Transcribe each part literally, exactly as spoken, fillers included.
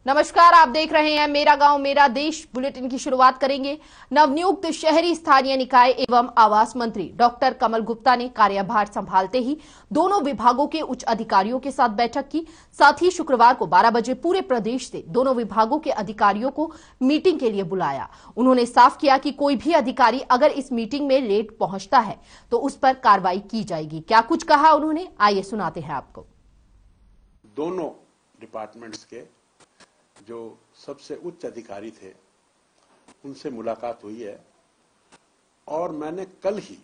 नमस्कार, आप देख रहे हैं मेरा गांव मेरा देश। बुलेटिन की शुरुआत करेंगे। नवनियुक्त शहरी स्थानीय निकाय एवं आवास मंत्री डॉक्टर कमल गुप्ता ने कार्यभार संभालते ही दोनों विभागों के उच्च अधिकारियों के साथ बैठक की। साथ ही शुक्रवार को बारह बजे पूरे प्रदेश से दोनों विभागों के अधिकारियों को मीटिंग के लिए बुलाया। उन्होंने साफ किया कि कोई भी अधिकारी अगर इस मीटिंग में लेट पहुंचता है तो उस पर कार्रवाई की जाएगी। क्या कुछ कहा उन्होंने, आइए सुनाते हैं आपको। दोनों डिपार्टमेंट्स के जो सबसे उच्च अधिकारी थे उनसे मुलाकात हुई है और मैंने कल ही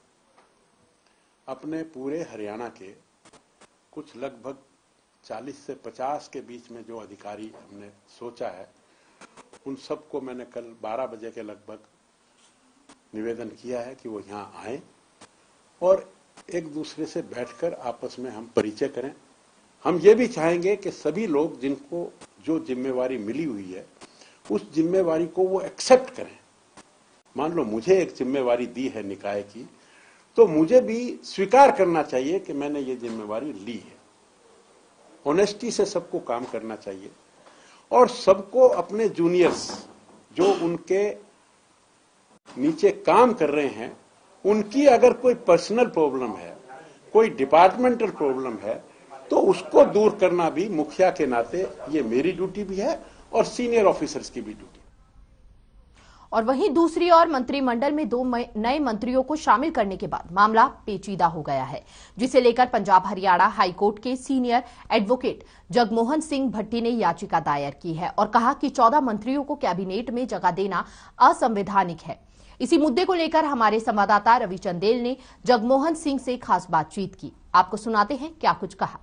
अपने पूरे हरियाणा के कुछ लगभग चालीस से पचास के बीच में जो अधिकारी हमने सोचा है उन सबको मैंने कल बारह बजे के लगभग निवेदन किया है कि वो यहाँ आए और एक दूसरे से बैठकर आपस में हम परिचय करें। हम ये भी चाहेंगे कि सभी लोग जिनको जो जिम्मेवारी मिली हुई है उस जिम्मेवारी को वो एक्सेप्ट करें। मान लो मुझे एक जिम्मेवारी दी है निकाय की, तो मुझे भी स्वीकार करना चाहिए कि मैंने ये जिम्मेवारी ली है। ऑनेस्टी से सबको काम करना चाहिए और सबको अपने जूनियर्स जो उनके नीचे काम कर रहे हैं उनकी अगर कोई पर्सनल प्रॉब्लम है, कोई डिपार्टमेंटल प्रॉब्लम है, तो उसको दूर करना भी मुखिया के नाते ये मेरी ड्यूटी भी है और सीनियर ऑफिसर्स की भी ड्यूटी। और वहीं दूसरी ओर मंत्रिमंडल में दो नए मंत्रियों को शामिल करने के बाद मामला पेचीदा हो गया है, जिसे लेकर पंजाब हरियाणा हाईकोर्ट के सीनियर एडवोकेट जगमोहन सिंह भट्टी ने याचिका दायर की है और कहा कि चौदह मंत्रियों को कैबिनेट में जगह देना असंवैधानिक है। इसी मुद्दे को लेकर हमारे संवाददाता रवि चंदेल ने जगमोहन सिंह से खास बातचीत की। आपको सुनाते हैं क्या कुछ कहा।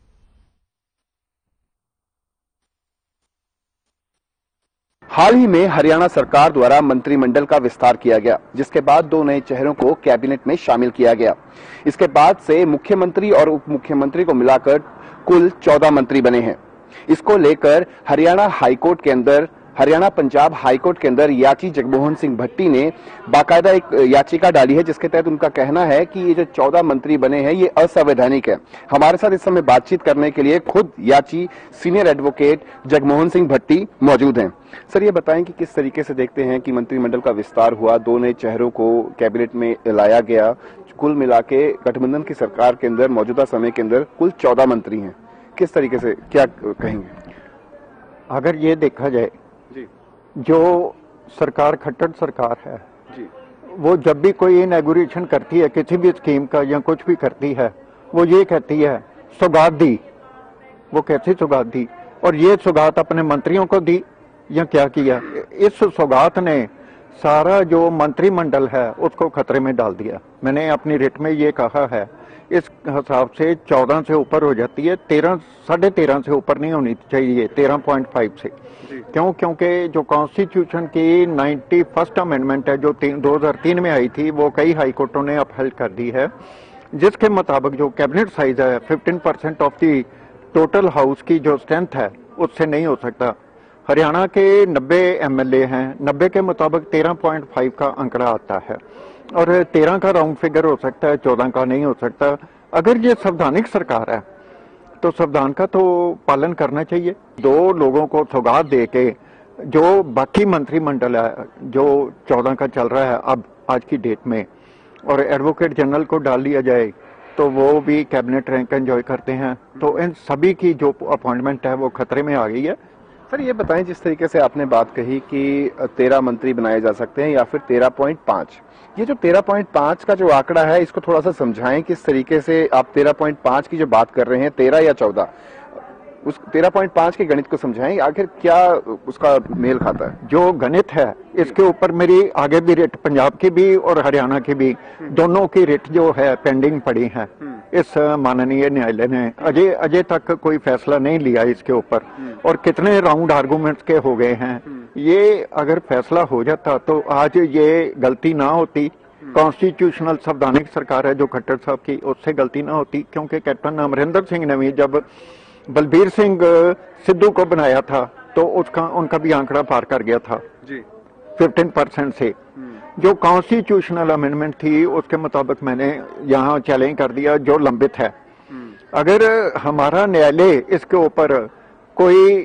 हाल ही में हरियाणा सरकार द्वारा मंत्रिमंडल का विस्तार किया गया, जिसके बाद दो नए चेहरों को कैबिनेट में शामिल किया गया। इसके बाद से मुख्यमंत्री और उप मुख्यमंत्री को मिलाकर कुल चौदह मंत्री बने हैं। इसको लेकर हरियाणा हाईकोर्ट के अंदर हरियाणा पंजाब हाईकोर्ट के अंदर याची जगमोहन सिंह भट्टी ने बाकायदा एक याचिका डाली है, जिसके तहत उनका कहना है कि ये जो चौदह मंत्री बने हैं ये असंवैधानिक है। हमारे साथ इस समय बातचीत करने के लिए खुद याची सीनियर एडवोकेट जगमोहन सिंह भट्टी मौजूद हैं। सर, ये बताएं कि किस तरीके से देखते हैं कि मंत्रिमंडल का विस्तार हुआ, दो नए चेहरों को कैबिनेट में लाया गया, कुल मिला के गठबंधन की सरकार के अंदर मौजूदा समय के अंदर कुल चौदह मंत्री हैं। किस तरीके से क्या कहेंगे? अगर ये देखा जाए जी, जो सरकार खट्टर सरकार है जी, वो जब भी कोई इनॉग्रेशन करती है किसी भी स्कीम का या कुछ भी करती है, वो ये कहती है सौगात दी। वो कैसी सौगात दी और ये सौगात अपने मंत्रियों को दी या क्या किया? इस सौगात ने सारा जो मंत्रिमंडल है उसको खतरे में डाल दिया। मैंने अपनी रिट में ये कहा है, इस हिसाब से चौदह से ऊपर हो जाती है, तेरह साढ़े तेरह से ऊपर नहीं होनी चाहिए, तेरह पॉइंट फाइव से। क्यों? क्योंकि जो कॉन्स्टिट्यूशन की नाइन्टी फर्स्ट अमेंडमेंट है जो दो हजार तीन में आई थी, वो कई हाई कोर्टों ने अपहेल्ड कर दी है, जिसके मुताबिक जो कैबिनेट साइज है fifteen percent of the total house की जो स्ट्रेंथ है उससे नहीं हो सकता। हरियाणा के नब्बे एमएलए हैं, नब्बे के मुताबिक तेरह पॉइंट फाइव का आंकड़ा आता है और तेरह का राउंड फिगर हो सकता है, चौदह का नहीं हो सकता। अगर ये संवैधानिक सरकार है तो संविधान का तो पालन करना चाहिए। दो लोगों को सौगात दे के जो बाकी मंत्रिमंडल है जो चौदह का चल रहा है अब आज की डेट में, और एडवोकेट जनरल को डाल लिया जाए तो वो भी कैबिनेट रैंक एंजॉय करते हैं, तो इन सभी की जो अपॉइंटमेंट है वो खतरे में आ गई है। सर, ये बताएं जिस तरीके से आपने बात कही कि तेरह मंत्री बनाए जा सकते हैं या फिर तेरह पॉइंट पांच, ये जो तेरह पॉइंट पांच का जो आंकड़ा है इसको थोड़ा सा समझाएं। किस तरीके से आप तेरह पॉइंट पांच की जो बात कर रहे हैं, तेरह या चौदह, उस तेरह पॉइंट पांच के गणित को समझाएं, आखिर क्या उसका मेल खाता है? जो गणित है इसके ऊपर मेरी आगे भी रिट, पंजाब की भी और हरियाणा की भी, दोनों की रिट जो है पेंडिंग पड़ी है। इस माननीय न्यायालय ने अजय अजय तक कोई फैसला नहीं लिया इसके ऊपर, और कितने राउंड आर्गूमेंट्स के हो गए हैं। ये अगर फैसला हो जाता तो आज ये गलती ना होती। कॉन्स्टिट्यूशनल संवैधानिक सरकार है जो खट्टर साहब की, उससे गलती ना होती, क्योंकि कैप्टन अमरिंदर सिंह ने भी जब बलबीर सिंह सिद्धू को बनाया था तो उसका उनका भी आंकड़ा पार कर गया था जी फिफ्टीन परसेंट से। जो कॉन्स्टिट्यूशनल अमेंडमेंट थी उसके मुताबिक मैंने यहाँ चैलेंज कर दिया जो लंबित है। अगर हमारा न्यायालय इसके ऊपर कोई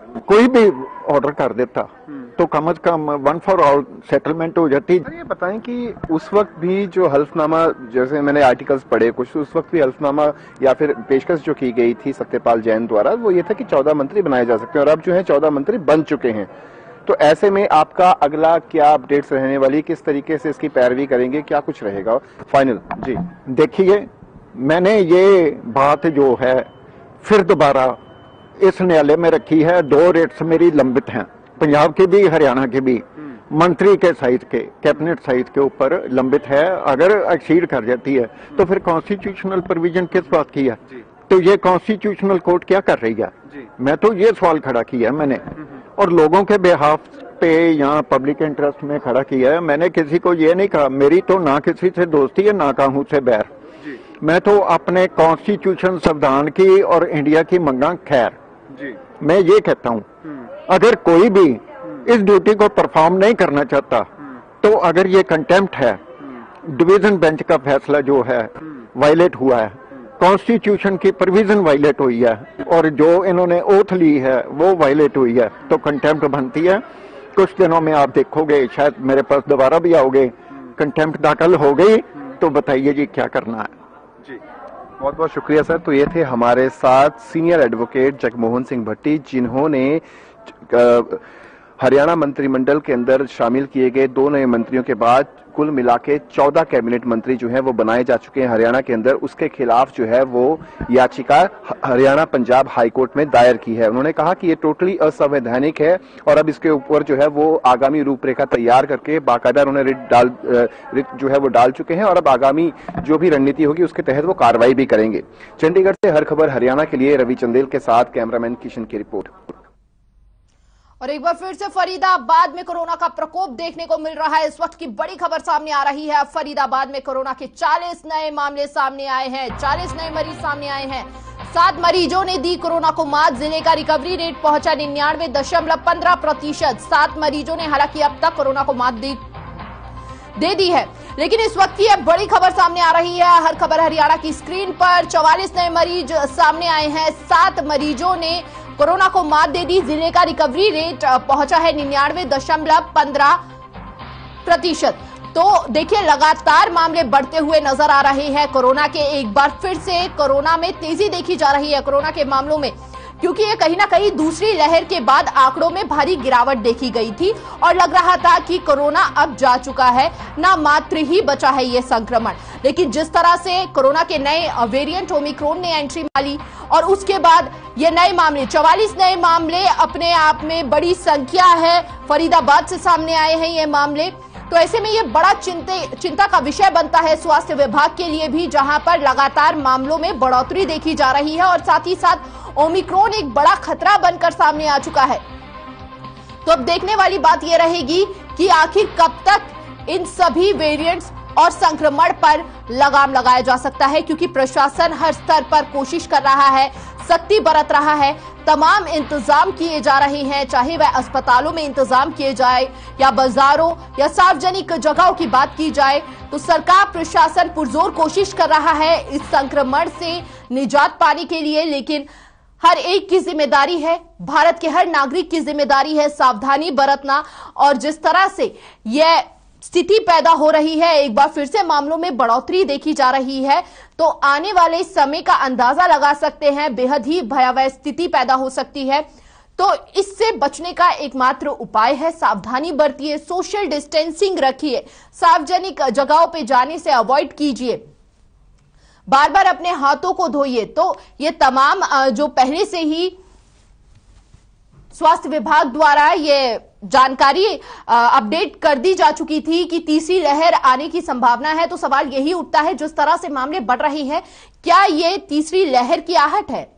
कोई भी ऑर्डर कर देता तो कम से कम वन फॉर ऑल सेटलमेंट हो जाती। ये बताएं कि उस वक्त भी जो हल्फनामा, जैसे मैंने आर्टिकल्स पढ़े कुछ, उस वक्त भी हल्फनामा या फिर पेशकश जो की गई थी सत्यपाल जैन द्वारा, वो ये था कि चौदह मंत्री बनाए जा सकते हैं और अब जो है चौदह मंत्री बन चुके हैं। तो ऐसे में आपका अगला क्या अपडेट्स रहने वाली, किस तरीके से इसकी पैरवी करेंगे, क्या कुछ रहेगा फाइनल? जी देखिए, मैंने ये बात जो है फिर दोबारा इस न्यायालय में रखी है। दो रेट्स मेरी लंबित हैं, पंजाब की भी हरियाणा की भी, मंत्री के साइज के, कैबिनेट साइज के ऊपर लंबित है। अगर एक्सीड कर जाती है तो फिर कॉन्स्टिट्यूशनल प्रोविजन किस बात की है? तो ये कॉन्स्टिट्यूशनल कोर्ट क्या कर रही है? मैं तो ये सवाल खड़ा किया मैंने, और लोगों के बेहाफ पे या पब्लिक इंटरेस्ट में खड़ा किया है। मैंने किसी को ये नहीं कहा, मेरी तो ना किसी से दोस्ती है ना काहू से बैर। मैं तो अपने कॉन्स्टिट्यूशन, संविधान की और इंडिया की मंगा खैर जी। मैं ये कहता हूँ, अगर कोई भी इस ड्यूटी को परफॉर्म नहीं करना चाहता तो अगर ये कंटेम्प्ट है, डिवीजन बेंच का फैसला जो है वायलेट हुआ है, कॉन्स्टिट्यूशन की प्रोविजन वायलेट हुई है और जो इन्होंने ओथ ली है वो वायलेट हुई है, तो कंटेम्प्ट बनती है। कुछ दिनों में आप देखोगे, शायद मेरे पास दोबारा भी आओगे, कंटेम्प्ट दाखिल हो गई तो बताइए जी क्या करना है। जी बहुत बहुत शुक्रिया सर। तो ये थे हमारे साथ सीनियर एडवोकेट जगमोहन सिंह भट्टी, जिन्होंने हरियाणा मंत्रिमंडल के अंदर शामिल किए गए दो नए मंत्रियों के बाद कुल मिला के चौदह कैबिनेट मंत्री जो हैं वो बनाए जा चुके हैं हरियाणा के अंदर। उसके खिलाफ जो है वो याचिका हरियाणा पंजाब हाईकोर्ट में दायर की है। उन्होंने कहा कि ये टोटली असंवैधानिक है और अब इसके ऊपर जो है वो आगामी रूपरेखा तैयार करके बाकायदा उन्होंने रिट डाल रिट जो है वो डाल चुके हैं और अब आगामी जो भी रणनीति होगी उसके तहत वो कार्रवाई भी करेंगे। चंडीगढ़ से हर खबर हरियाणा के लिए रवि चंदेल के साथ कैमरामैन किशन की रिपोर्ट। और एक बार फिर से फरीदाबाद में कोरोना का प्रकोप देखने को मिल रहा है। इस वक्त की बड़ी खबर सामने आ रही है। अब फरीदाबाद में कोरोना के चालीस नए मामले सामने आए हैं, चालीस नए मरीज सामने आए हैं। सात मरीजों ने दी कोरोना को मात। जिले का रिकवरी रेट पहुंचा निन्यानवे दशमलव पंद्रह प्रतिशत। सात मरीजों ने हालांकि अब तक कोरोना को मात दी दे दी है। लेकिन इस वक्त की बड़ी खबर सामने आ रही है। हर खबर हरियाणा की स्क्रीन पर चौवालीस नए मरीज सामने आए हैं। सात मरीजों ने कोरोना को मात दे दी। जिले का रिकवरी रेट पहुंचा है निन्यानवे दशमलव पंद्रह प्रतिशत। तो देखिए, लगातार मामले बढ़ते हुए नजर आ रहे हैं। कोरोना के एक बार फिर से कोरोना में तेजी देखी जा रही है, कोरोना के मामलों में, क्योंकि ये कहीं ना कहीं दूसरी लहर के बाद आंकड़ों में भारी गिरावट देखी गई थी और लग रहा था कि कोरोना अब जा चुका है, ना मात्र ही बचा है ये संक्रमण। लेकिन जिस तरह से कोरोना के नए वेरिएंट ओमिक्रॉन ने एंट्री मारी और उसके बाद ये नए मामले, चौवालीस नए मामले अपने आप में बड़ी संख्या है। फरीदाबाद से सामने आए हैं ये मामले। तो ऐसे में ये बड़ा चिंते चिंता का विषय बनता है स्वास्थ्य विभाग के लिए भी, जहां पर लगातार मामलों में बढ़ोतरी देखी जा रही है और साथ ही साथ ओमिक्रॉन एक बड़ा खतरा बनकर सामने आ चुका है। तो अब देखने वाली बात यह रहेगी कि आखिर कब तक इन सभी वेरिएंट्स और संक्रमण पर लगाम लगाया जा सकता है, क्योंकि प्रशासन हर स्तर पर कोशिश कर रहा है, सख्ती बरत रहा है, तमाम इंतजाम किए जा रहे हैं, चाहे वह अस्पतालों में इंतजाम किए जाए या बाजारों या सार्वजनिक जगहों की बात की जाए। तो सरकार, प्रशासन पुरजोर कोशिश कर रहा है इस संक्रमण से निजात पाने के लिए। लेकिन हर एक की जिम्मेदारी है, भारत के हर नागरिक की जिम्मेदारी है सावधानी बरतना। और जिस तरह से यह स्थिति पैदा हो रही है, एक बार फिर से मामलों में बढ़ोतरी देखी जा रही है, तो आने वाले समय का अंदाजा लगा सकते हैं, बेहद ही भयावह स्थिति पैदा हो सकती है। तो इससे बचने का एकमात्र उपाय है सावधानी बरतिए, सोशल डिस्टेंसिंग रखिए, सार्वजनिक जगहों पे जाने से अवॉइड कीजिए, बार बार अपने हाथों को धोइए। तो ये तमाम जो पहले से ही स्वास्थ्य विभाग द्वारा ये जानकारी अपडेट कर दी जा चुकी थी कि तीसरी लहर आने की संभावना है। तो सवाल यही उठता है, जिस तरह से मामले बढ़ रहे हैं, क्या ये तीसरी लहर की आहट है?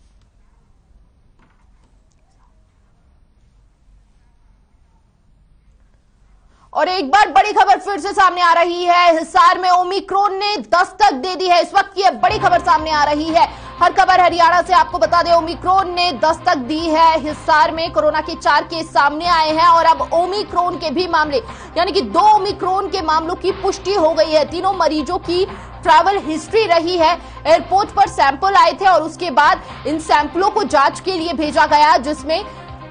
और एक बार बड़ी खबर फिर से सामने आ रही है। हिसार में ओमिक्रॉन ने दस्तक दे दी है। इस वक्त की बड़ी खबर सामने आ रही है। हर खबर हरियाणा से आपको बता दें, ओमिक्रॉन ने दस्तक दी है। हिसार में कोरोना के चार केस सामने आए हैं और अब ओमिक्रॉन के भी मामले, यानी कि दो ओमिक्रॉन के मामलों की पुष्टि हो गई है। तीनों मरीजों की ट्रैवल हिस्ट्री रही है। एयरपोर्ट पर सैंपल आए थे और उसके बाद इन सैंपलों को जांच के लिए भेजा गया, जिसमें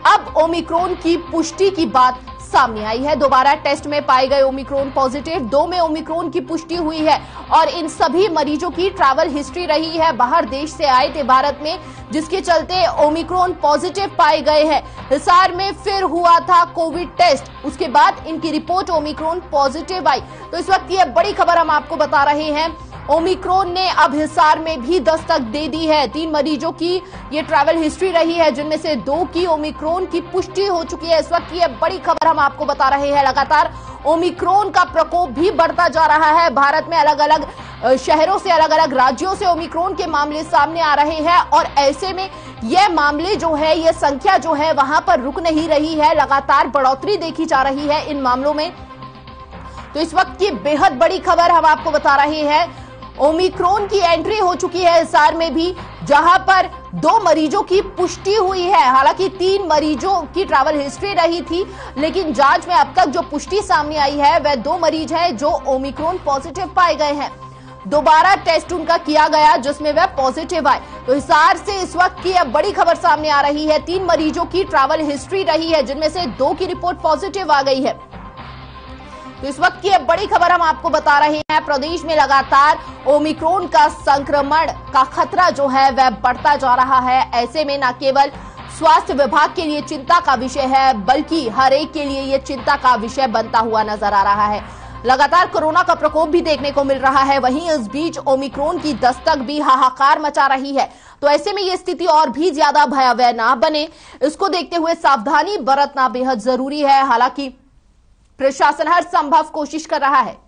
अब ओमिक्रॉन की पुष्टि की बात सामने आई है। दोबारा टेस्ट में पाए गए ओमिक्रॉन पॉजिटिव, दो में ओमिक्रॉन की पुष्टि हुई है और इन सभी मरीजों की ट्रैवल हिस्ट्री रही है, बाहर देश से आए थे भारत में, जिसके चलते ओमिक्रॉन पॉजिटिव पाए गए हैं। हिसार में फिर हुआ था कोविड टेस्ट, उसके बाद इनकी रिपोर्ट ओमिक्रॉन पॉजिटिव आई। तो इस वक्त ये बड़ी खबर हम आपको बता रहे हैं, ओमिक्रॉन ने अब हिसार में भी दस्तक दे दी है। तीन मरीजों की ये ट्रैवल हिस्ट्री रही है, जिनमें से दो की ओमिक्रॉन की पुष्टि हो चुकी है। इस वक्त ये बड़ी खबर हम आपको बता रहे हैं। लगातार ओमिक्रॉन का प्रकोप भी बढ़ता जा रहा है। भारत में अलग अलग शहरों से, अलग अलग राज्यों से ओमिक्रॉन के मामले सामने आ रहे हैं और ऐसे में यह मामले जो है, यह संख्या जो है वहां पर रुक नहीं रही है, लगातार बढ़ोतरी देखी जा रही है इन मामलों में। तो इस वक्त की बेहद बड़ी खबर हम आपको बता रहे हैं, ओमिक्रॉन की एंट्री हो चुकी है हिसार में भी, जहां पर दो मरीजों की पुष्टि हुई है। हालांकि तीन मरीजों की ट्रैवल हिस्ट्री रही थी, लेकिन जांच में अब तक जो पुष्टि सामने आई है वह दो मरीज हैं जो ओमिक्रॉन पॉजिटिव पाए गए हैं। दोबारा टेस्ट उनका किया गया जिसमें वह पॉजिटिव आए। तो हिसार से इस वक्त की अब बड़ी खबर सामने आ रही है, तीन मरीजों की ट्रैवल हिस्ट्री रही है, जिनमें से दो की रिपोर्ट पॉजिटिव आ गई है। तो इस वक्त की अब बड़ी खबर हम आपको बता रहे हैं, प्रदेश में लगातार ओमिक्रॉन का संक्रमण का खतरा जो है वह बढ़ता जा रहा है। ऐसे में न केवल स्वास्थ्य विभाग के लिए चिंता का विषय है, बल्कि हर एक के लिए यह चिंता का विषय बनता हुआ नजर आ रहा है। लगातार कोरोना का प्रकोप भी देखने को मिल रहा है, वहीं इस बीच ओमिक्रॉन की दस्तक भी हाहाकार मचा रही है। तो ऐसे में यह स्थिति और भी ज्यादा भयावह ना बने, इसको देखते हुए सावधानी बरतना बेहद जरूरी है। हालांकि प्रशासन हर संभव कोशिश कर रहा है।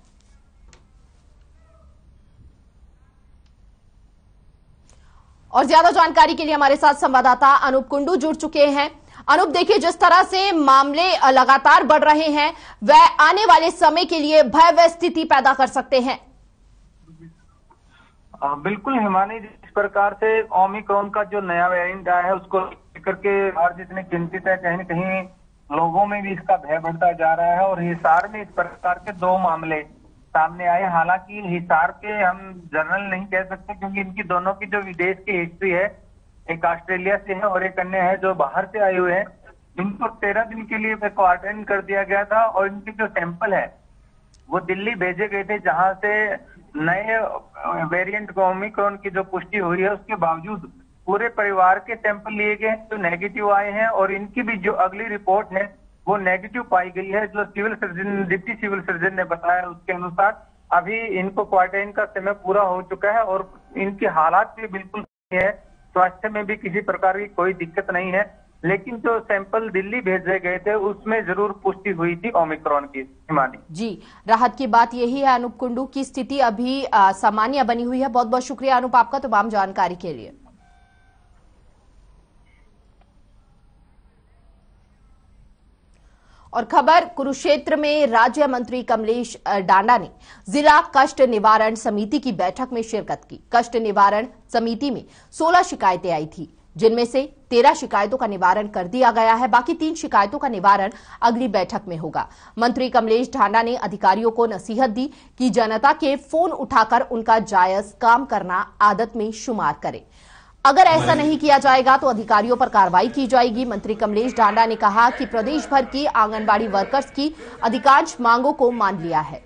और ज्यादा जानकारी के लिए हमारे साथ संवाददाता अनूप कुंडू जुड़ चुके हैं। अनूप, देखिए जिस तरह से मामले लगातार बढ़ रहे हैं वह आने वाले समय के लिए भयावह स्थिति पैदा कर सकते हैं। आ, बिल्कुल हिमानी, जिस प्रकार से ओमिक्रॉन का जो नया वेरिएंट आया है उसको लेकर के भारत जितने चिंतित है, कहीं न कहीं लोगों में भी इसका भय बढ़ता जा रहा है और हिसार में इस प्रकार के दो मामले सामने आए। हालांकि हिसार के हम जनरल नहीं कह सकते, क्योंकि इनकी दोनों की जो विदेश की हिस्ट्री है, एक ऑस्ट्रेलिया से है और एक अन्य है जो बाहर से आए हुए हैं, इनको तेरह दिन के लिए क्वारंटाइन कर दिया गया था और इनके जो सैंपल है वो दिल्ली भेजे गए थे, जहां से नए वेरिएंट ओमिक्रॉन की जो पुष्टि हुई है उसके बावजूद पूरे परिवार के सैंपल लिए गए जो नेगेटिव आए हैं और इनकी भी जो अगली रिपोर्ट है वो नेगेटिव पाई गई है। जो civil surgeon, deputy civil surgeon ने बताया उसके अनुसार अभी इनको क्वारंटाइन का समय पूरा हो चुका है और इनकी हालात भी बिल्कुल सही है, स्वास्थ्य में भी किसी प्रकार की कोई दिक्कत नहीं है। लेकिन जो सैंपल दिल्ली भेजे गए थे उसमें जरूर पुष्टि हुई थी ओमिक्रॉन की। हिमानी जी, राहत की बात यही है अनूप कुंडू की स्थिति अभी सामान्य बनी हुई है। बहुत बहुत शुक्रिया अनूप आपका तमाम जानकारी के लिए। और खबर कुरुक्षेत्र में राज्य मंत्री कमलेश डांडा ने जिला कष्ट निवारण समिति की बैठक में शिरकत की। कष्ट निवारण समिति में सोलह शिकायतें आई थी, जिनमें से तेरह शिकायतों का निवारण कर दिया गया है, बाकी तीन शिकायतों का निवारण अगली बैठक में होगा। मंत्री कमलेश डांडा ने अधिकारियों को नसीहत दी कि जनता के फोन उठाकर उनका जायज काम करना आदत में शुमार करें। अगर ऐसा नहीं किया जाएगा तो अधिकारियों पर कार्रवाई की जाएगी। मंत्री कमलेश डांडा ने कहा कि प्रदेश भर की आंगनबाड़ी वर्कर्स की अधिकांश मांगों को मान लिया है।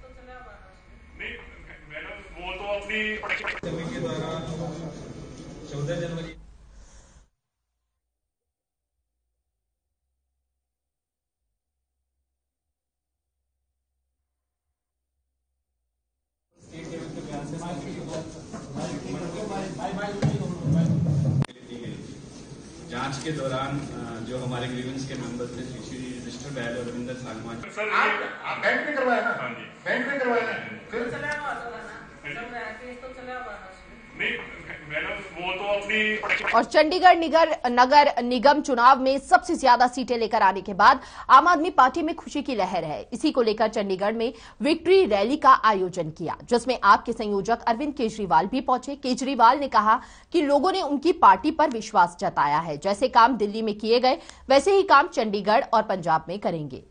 जांच के दौरान जो हमारे ग्रीवेंस के मेंबर्स थे, श्री रजिस्टर बैल और रविंदर सालमान, सर आप बैंक में करवाया ना? हाँ जी, बैंक में करवाया ना? फिर चला हुआ था ना, जब केस तो चला हुआ था। नहीं मैडम, वो तो अपनी। और चंडीगढ़ निगर नगर निगम चुनाव में सबसे ज्यादा सीटें लेकर आने के बाद आम आदमी पार्टी में खुशी की लहर है। इसी को लेकर चंडीगढ़ में विक्ट्री रैली का आयोजन किया, जिसमें आप के संयोजक अरविंद केजरीवाल भी पहुंचे। केजरीवाल ने कहा कि लोगों ने उनकी पार्टी पर विश्वास जताया है, जैसे काम दिल्ली में किए गए वैसे ही काम चंडीगढ़ और पंजाब में करेंगे।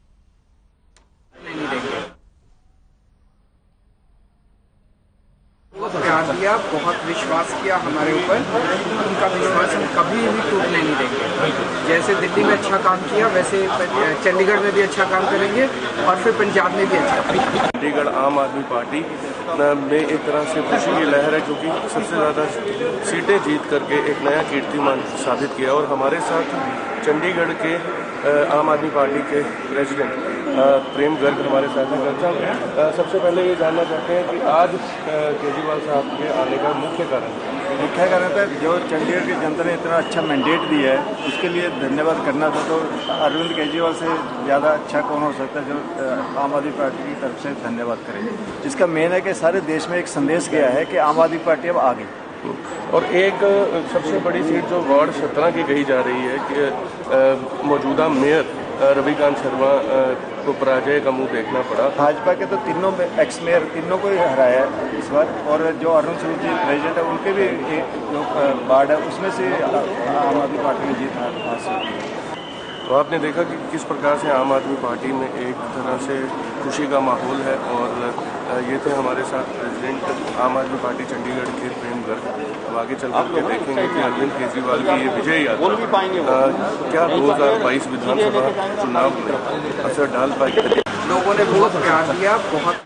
प्यार दिया, बहुत विश्वास किया हमारे ऊपर, उनका विश्वास हम कभी भी टूटने नहीं देंगे। जैसे दिल्ली में अच्छा काम किया वैसे चंडीगढ़ में भी अच्छा काम करेंगे और फिर पंजाब में भी अच्छा। चंडीगढ़ आम आदमी पार्टी में एक तरह से खुशी की लहर है, क्योंकि सबसे ज़्यादा सीटें जीत करके एक नया कीर्तिमान साबित किया। और हमारे साथ चंडीगढ़ के आम आदमी पार्टी के प्रेसिडेंट प्रेम गर्ग हमारे साथ हैं। सबसे पहले ये जानना चाहते हैं कि आज केजरीवाल साहब के आने का मुख्य कारण मुख्य कारण था जो चंडीगढ़ की जनता ने इतना अच्छा मैंडेट दिया है, उसके लिए धन्यवाद करना था। तो अरविंद केजरीवाल से ज़्यादा अच्छा कौन हो सकता है जो आम आदमी पार्टी की तरफ से धन्यवाद करेंगे, जिसका मेन है कि सारे देश में एक संदेश गया है कि आम आदमी पार्टी अब आ गई। और एक सबसे बड़ी सीट जो वार्ड सत्रह की कही जा रही है कि मौजूदा मेयर रविकांत शर्मा को पराजय का मुंह देखना पड़ा। भाजपा के तो तीनों एक्स मेयर तीनों को ही हराया है इस बार, और जो अरुण सिंह जी प्रेसिडेंट है उनके भी एक जो वार्ड है उसमें से आम आदमी पार्टी ने जीत हासिल की। तो आपने देखा कि किस प्रकार से आम आदमी पार्टी में एक तरह से खुशी का माहौल है। और ये थे हमारे साथ प्रेसिडेंट आम आदमी पार्टी चंडीगढ़ के प्रेम गर्ग। अब आगे चल करके देखेंगे कि अरविंद केजरीवाल की ये विजय यात्रा क्या दो हज़ार बाईस विधानसभा चुनाव में असर डाल पाएगी। लोगों ने बहुत प्यार दिया, बहुत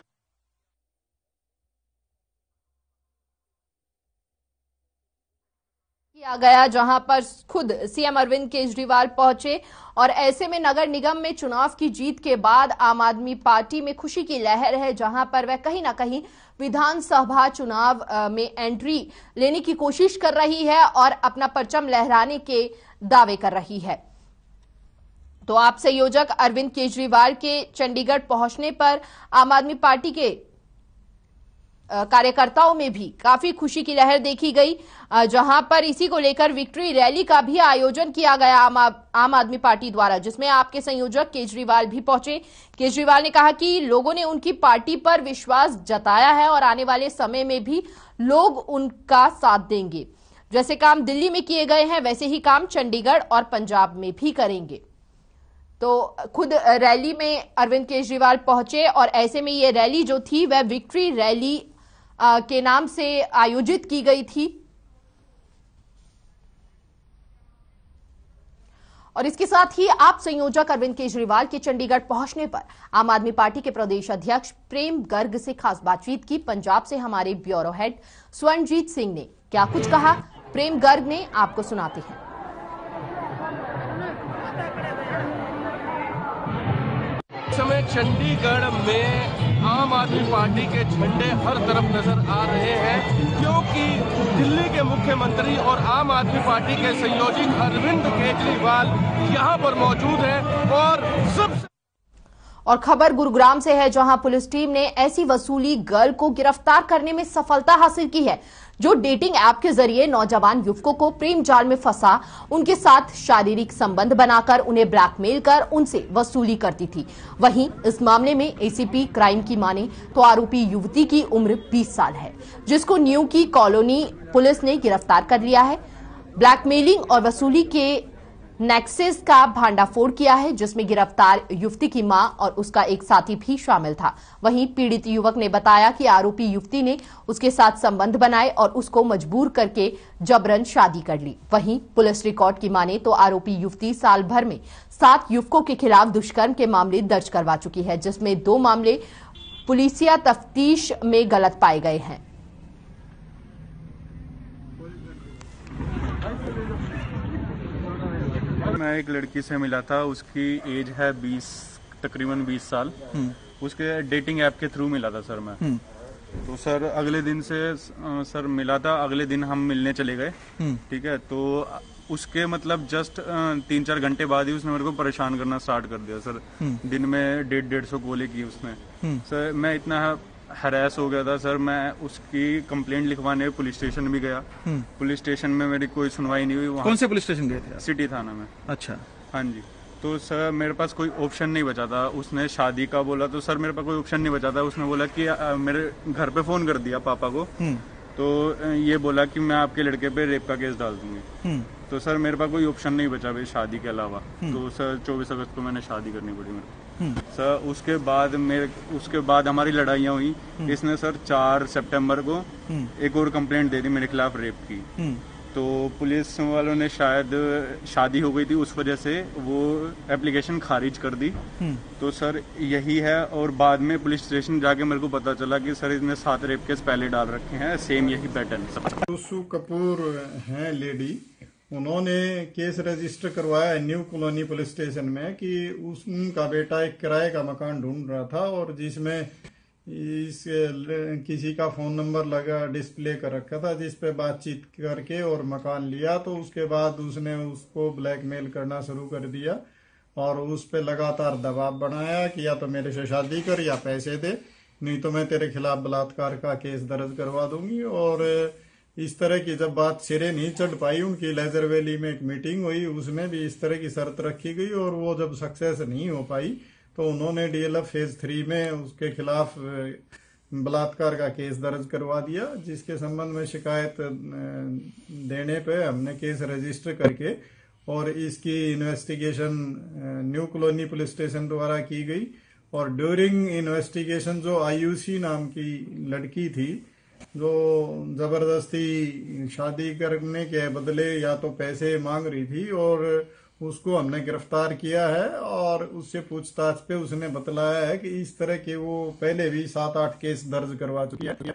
किया गया, जहां पर खुद सीएम अरविंद केजरीवाल पहुंचे। और ऐसे में नगर निगम में चुनाव की जीत के बाद आम आदमी पार्टी में खुशी की लहर है, जहां पर वह कहीं ना कहीं विधानसभा चुनाव में एंट्री लेने की कोशिश कर रही है और अपना परचम लहराने के दावे कर रही है। तो आप संयोजक अरविंद केजरीवाल के चंडीगढ़ पहुंचने पर आम आदमी पार्टी के कार्यकर्ताओं में भी काफी खुशी की लहर देखी गई, जहां पर इसी को लेकर विक्ट्री रैली का भी आयोजन किया गया आम, आम आदमी पार्टी द्वारा, जिसमें आपके संयोजक केजरीवाल भी पहुंचे। केजरीवाल ने कहा कि लोगों ने उनकी पार्टी पर विश्वास जताया है और आने वाले समय में भी लोग उनका साथ देंगे। जैसे काम दिल्ली में किए गए हैं वैसे ही काम चंडीगढ़ और पंजाब में भी करेंगे। तो खुद रैली में अरविंद केजरीवाल पहुंचे और ऐसे में ये रैली जो थी वह विक्ट्री रैली के नाम से आयोजित की गई थी। और इसके साथ ही आप संयोजक अरविंद केजरीवाल के चंडीगढ़ पहुंचने पर आम आदमी पार्टी के प्रदेश अध्यक्ष प्रेम गर्ग से खास बातचीत की। पंजाब से हमारे ब्यूरो हेड स्वर्णजीत सिंह ने क्या कुछ कहा, प्रेम गर्ग ने आपको सुनाते हैं। समय चंडीगढ़ में आम आदमी पार्टी के झंडे हर तरफ नजर आ रहे हैं, क्योंकि दिल्ली के मुख्यमंत्री और आम आदमी पार्टी के संयोजक अरविंद केजरीवाल यहां पर मौजूद हैं। और सबसे और खबर गुरुग्राम से है, जहां पुलिस टीम ने ऐसी वसूली गर्ल को गिरफ्तार करने में सफलता हासिल की है जो डेटिंग ऐप के जरिए नौजवान युवकों को प्रेम जाल में फंसा उनके साथ शारीरिक संबंध बनाकर उन्हें ब्लैकमेल कर उनसे वसूली करती थी। वहीं इस मामले में एसीपी क्राइम की माने तो आरोपी युवती की उम्र बीस साल है, जिसको न्यू की कॉलोनी पुलिस ने गिरफ्तार कर लिया है। ब्लैकमेलिंग और वसूली के नेक्सस का भांडाफोड़ किया है, जिसमें गिरफ्तार युवती की मां और उसका एक साथी भी शामिल था। वहीं पीड़ित युवक ने बताया कि आरोपी युवती ने उसके साथ संबंध बनाए और उसको मजबूर करके जबरन शादी कर ली। वहीं पुलिस रिकॉर्ड की माने तो आरोपी युवती साल भर में सात युवकों के खिलाफ दुष्कर्म के मामले दर्ज करवा चुकी है, जिसमें दो मामले पुलिसिया तफ्तीश में गलत पाए गए हैं। मैं एक लड़की से मिला था, उसकी एज है बीस, तकरीबन बीस साल। उसके डेटिंग ऐप के थ्रू मिला था सर मैं। तो सर अगले दिन से सर मिला था, अगले दिन हम मिलने चले गए। ठीक है, तो उसके मतलब जस्ट तीन चार घंटे बाद ही उसने मेरे को परेशान करना स्टार्ट कर दिया सर। दिन में डेढ़ डेढ़ सौ कॉलें की उसने। सर मैं इतना हरास हो गया था सर, मैं उसकी कंप्लेंट लिखवाने पुलिस स्टेशन भी गया। पुलिस स्टेशन में मेरी कोई सुनवाई नहीं हुई। कौन से पुलिस स्टेशन गए थे? सिटी थाना में। अच्छा। हाँ जी। तो सर मेरे पास कोई ऑप्शन नहीं बचा था। उसने शादी का बोला तो सर मेरे पास कोई ऑप्शन नहीं बचा था। उसने बोला कि आ, मेरे घर पे फोन कर दिया पापा को, तो ये बोला कि मैं आपके लड़के पे रेप का केस डाल दूंगी। तो सर मेरे पास कोई ऑप्शन नहीं बचा भाई शादी के अलावा। तो सर चौबीस अगस्त को मैंने शादी करनी पड़ी मेरे को। सर उसके बाद मेरे उसके बाद हमारी लड़ाइयाँ हुई। इसने सर चार सितंबर को एक और कंप्लेंट दे दी मेरे खिलाफ रेप की। तो पुलिस वालों ने शायद शादी हो गई थी उस वजह से वो एप्लीकेशन खारिज कर दी। तो सर यही है। और बाद में पुलिस स्टेशन जाके मेरे को पता चला कि सर इसने सात रेप केस पहले डाल रखे हैं, सेम यही पैटर्न। सुसु कपूर हैं लेडी, उन्होंने केस रजिस्टर करवाया है न्यू कॉलोनी पुलिस स्टेशन में कि उनका बेटा एक किराए का मकान ढूंढ रहा था और जिसमें इस किसी का फोन नंबर लगा डिस्प्ले कर रखा था, जिस पे बातचीत करके और मकान लिया। तो उसके बाद उसने उसको ब्लैकमेल करना शुरू कर दिया और उस पे लगातार दबाव बनाया कि या तो मेरे से शादी कर या पैसे दे, नहीं तो मैं तेरे खिलाफ बलात्कार का केस दर्ज करवा दूंगी। और इस तरह की जब बात सिरे नहीं चढ़ पाई, उनकी लेजर वैली में एक मीटिंग हुई, उसमें भी इस तरह की शर्त रखी गई और वो जब सक्सेस नहीं हो पाई तो उन्होंने डीएलएफ फेज थ्री में उसके खिलाफ बलात्कार का केस दर्ज करवा दिया, जिसके संबंध में शिकायत देने पे हमने केस रजिस्टर करके और इसकी investigation new colony police station द्वारा की गई। और ड्यूरिंग इन्वेस्टिगेशन जो आयुषी नाम की लड़की थी जो जबरदस्ती शादी करने के बदले या तो पैसे मांग रही थी, और उसको हमने गिरफ्तार किया है और उससे पूछताछ पे उसने बतलाया है कि इस तरह के वो पहले भी सात आठ केस दर्ज करवा चुकी है।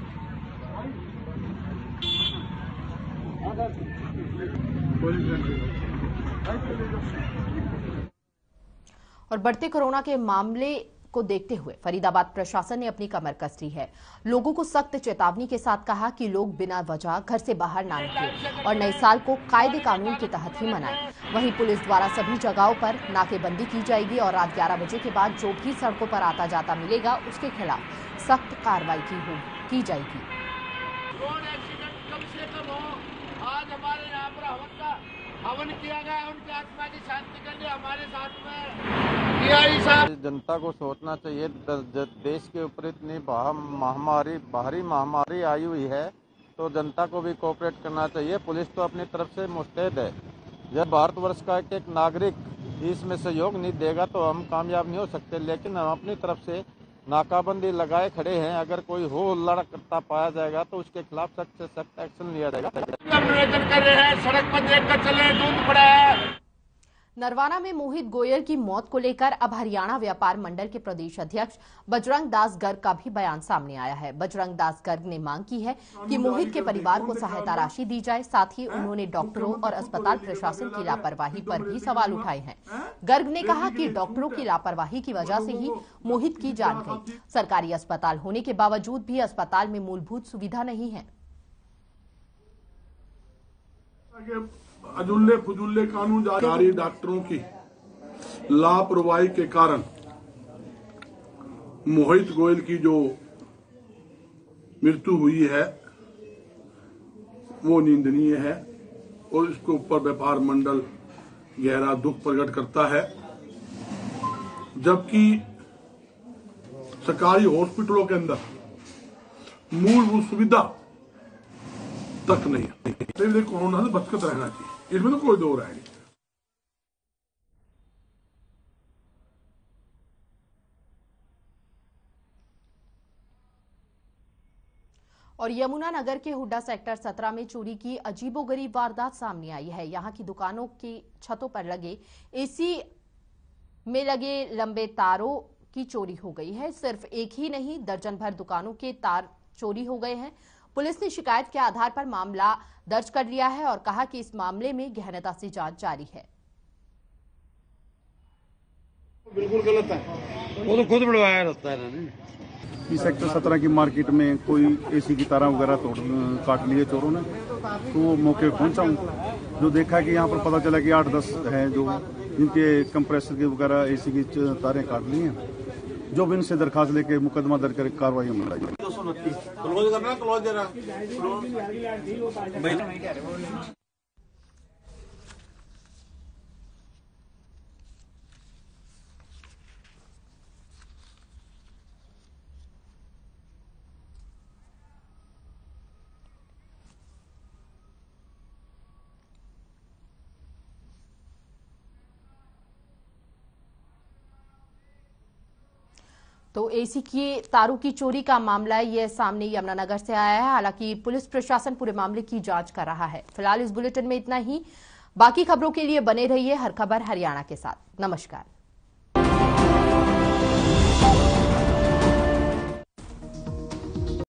और बढ़ते कोरोना के मामले को देखते हुए फरीदाबाद प्रशासन ने अपनी कमर कस ली है। लोगों को सख्त चेतावनी के साथ कहा कि लोग बिना वजह घर से बाहर ना निकलें और नए साल को कायदे कानून के तहत ही मनाएं। वहीं पुलिस द्वारा सभी जगहों पर नाकेबंदी की जाएगी और रात ग्यारह बजे के बाद जो भी सड़कों पर आता जाता मिलेगा उसके खिलाफ सख्त कार्रवाई की हो की जाएगी। रोड एक्सीडेंट कम से कम हो। आज हमारे यहाँ पर हवन का हवन किया गया, उनकी आत्मा की शांति के लिए हमारे साथ में जनता को सोचना चाहिए। देश के ऊपर इतनी महामारी बाहरी महामारी आई हुई है तो जनता को भी कोऑपरेट करना चाहिए। पुलिस तो अपनी तरफ से मुस्तैद है। जब भारतवर्ष का एक, एक नागरिक इसमें सहयोग नहीं देगा तो हम कामयाब नहीं हो सकते, लेकिन हम अपनी तरफ से नाकाबंदी लगाए खड़े हैं। अगर कोई हो लड़ा करता पाया जाएगा तो उसके खिलाफ सख्त से सख्त एक्शन लिया जाएगा। कर रहे हैं, सड़क पर देख कर चले, दूध पड़ा है। नरवाना में मोहित गोयल की मौत को लेकर अब हरियाणा व्यापार मंडल के प्रदेश अध्यक्ष बजरंग दास गर्ग का भी बयान सामने आया है। बजरंग दास गर्ग ने मांग की है कि मोहित के परिवार को सहायता राशि दी जाए। साथ ही उन्होंने डॉक्टरों और अस्पताल प्रशासन की लापरवाही पर भी सवाल उठाए हैं। गर्ग ने कहा कि डॉक्टरों की लापरवाही की वजह से ही मोहित की जान गई। सरकारी अस्पताल होने के बावजूद भी अस्पताल में मूलभूत सुविधा नहीं है। अजुल्ले फुजुल्ले कानून जारी डॉक्टरों की लापरवाही के कारण मोहित गोयल की जो मृत्यु हुई है वो निंदनीय है और इसके ऊपर व्यापार मंडल गहरा दुख प्रकट करता है। जबकि सरकारी हॉस्पिटलों के अंदर मूलभूत सुविधा तक नहीं है। कोरोना से बचकर रहना चाहिए, इसमें तो कोई दो राय नहीं। और यमुनानगर के हुड्डा सेक्टर सत्रह में चोरी की अजीबोगरीब वारदात सामने आई है। यहां की दुकानों की छतों पर लगे एसी में लगे लंबे तारों की चोरी हो गई है। सिर्फ एक ही नहीं, दर्जन भर दुकानों के तार चोरी हो गए हैं। पुलिस ने शिकायत के आधार पर मामला दर्ज कर लिया है और कहा कि इस मामले में गहनता से जांच जारी है। बिल्कुल गलत है, वो तो खुद बढ़वाया रहता है। इस सेक्टर सत्रह की मार्केट में कोई एसी की तारा वगैरह तोड़ काट लिए चोरों ने, तो वो मौके पर पहुंचा हूँ। जो देखा कि यहाँ पर पता चला कि आठ दस हैं जो जिनके कंप्रेसर के वगैरह एसी की तारें काट ली हैं। जो भी इनसे दरखास्त लेके मुकदमा दर्ज कर कार्रवाई में लाई। क्लोज करना क्लोज जरा तो तो एसी की तारों की चोरी का मामला है, यह सामने यमुनानगर से आया है। हालांकि पुलिस प्रशासन पूरे मामले की जांच कर रहा है। फिलहाल इस बुलेटिन में इतना ही। बाकी खबरों के लिए बने रहिए हर खबर हरियाणा के साथ। नमस्कार।